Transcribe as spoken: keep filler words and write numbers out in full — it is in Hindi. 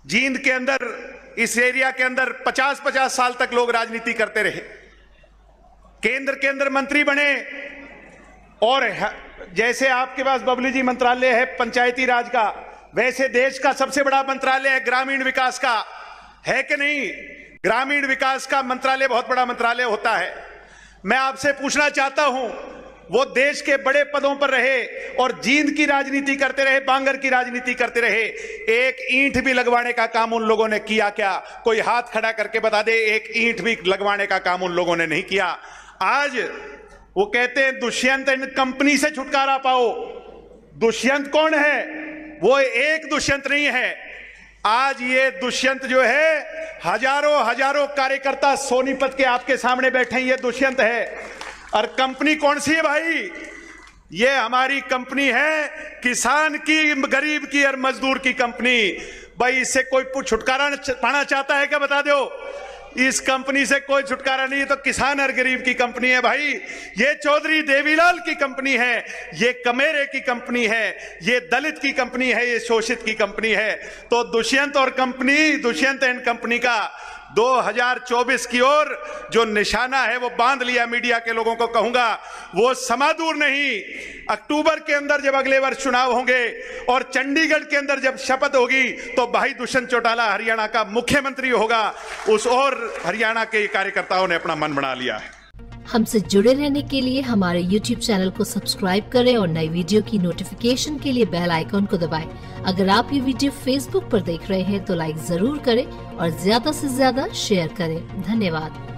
जींद के अंदर, इस एरिया के अंदर पचास पचास साल तक लोग राजनीति करते रहे, केंद्र के अंदर मंत्री बने, और जैसे आपके पास बबली जी मंत्रालय है पंचायती राज का, वैसे देश का सबसे बड़ा मंत्रालय है ग्रामीण विकास का, है कि नहीं? ग्रामीण विकास का मंत्रालय बहुत बड़ा मंत्रालय होता है। मैं आपसे पूछना चाहता हूं, वो देश के बड़े पदों पर रहे और जींद की राजनीति करते रहे, बांगर की राजनीति करते रहे, एक ईंट भी लगवाने का काम उन लोगों ने किया क्या? कोई हाथ खड़ा करके बता दे, एक ईंट भी लगवाने का काम उन लोगों ने नहीं किया। आज वो कहते हैं दुष्यंत एंड कंपनी से छुटकारा पाओ। दुष्यंत कौन है? वो एक दुष्यंत नहीं है। आज ये दुष्यंत जो है, हजारों हजारों कार्यकर्ता सोनीपत के आपके सामने बैठे हैं, ये दुष्यंत है। और कंपनी कौन सी है भाई? ये हमारी कंपनी है, किसान की, गरीब की और मजदूर की कंपनी। भाई इससे कोई छुटकारा पाना चाहता है क्या? बता दो। इस कंपनी से कोई छुटकारा नहीं है, तो किसान और गरीब की कंपनी है भाई। ये चौधरी देवीलाल की कंपनी है, ये कमेरे की कंपनी है, ये दलित की कंपनी है, ये शोषित की कंपनी है। तो दुष्यंत और कंपनी, दुष्यंत एंड कंपनी का दो हज़ार चौबीस की ओर जो निशाना है वो बांध लिया। मीडिया के लोगों को कहूंगा, वो समा दूर नहीं। अक्टूबर के अंदर जब अगले वर्ष चुनाव होंगे और चंडीगढ़ के अंदर जब शपथ होगी, तो भाई दुष्यंत चौटाला हरियाणा का मुख्यमंत्री होगा। उस और हरियाणा के कार्यकर्ताओं ने अपना मन बना लिया है। हमसे जुड़े रहने के लिए हमारे यूट्यूब चैनल को सब्सक्राइब करें और नई वीडियो की नोटिफिकेशन के लिए बेल आइकॉन को दबाएं। अगर आप ये वीडियो फेसबुक पर देख रहे हैं तो लाइक जरूर करें और ज्यादा से ज्यादा शेयर करें। धन्यवाद।